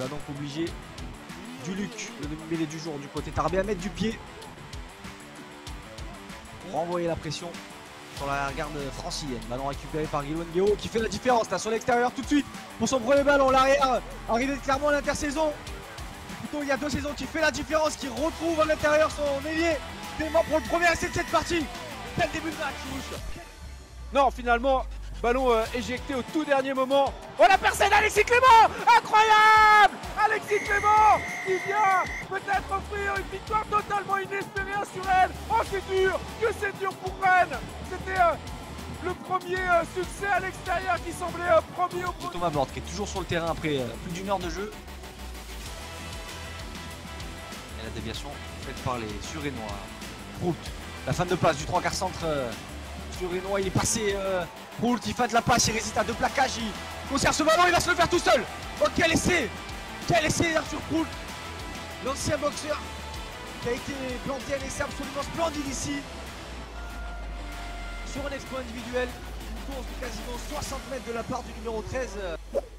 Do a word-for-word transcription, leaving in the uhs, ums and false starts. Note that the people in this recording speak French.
va donc obliger du Luc, le demi-mêlée du jour du côté Tarbé à mettre du pied. Pour renvoyer la pression sur la garde francilienne. Ballon récupéré par Guillaume Nguéo qui fait la différence là sur l'extérieur tout de suite pour son premier ballon. L'arrière arrivé clairement à l'intersaison. Plutôt il y a deux saisons qui fait la différence, qui retrouve à l'intérieur son ailier. Tellement pour le premier essai de cette partie. Quel début de match, Rouge. Non, finalement, ballon euh, éjecté au tout dernier moment. Oh la personne Alexis Clément. Incroyable. Alexis Clément qui vient peut-être offrir une victoire totalement inespérée à Suresnes. Oh c'est dur, que c'est dur pour Rennes. C'était euh, le premier euh, succès à l'extérieur qui semblait euh, promis au premier. Thomas Borde qui est toujours sur le terrain après euh, plus d'une heure de jeu. Et la déviation faite par les Suresnois. Prout, la fin de passe du trois quarts centre euh, Suresnois, il est passé. Euh, Prout, il fait de la passe, il résiste à deux plaquages, il conserve ce ballon, il va se le faire tout seul. Oh quel essai, quel essai Arthur Prout, l'ancien boxeur qui a été planté un essai absolument splendide ici. Sur un exploit individuel, une course de quasiment soixante mètres de la part du numéro treize.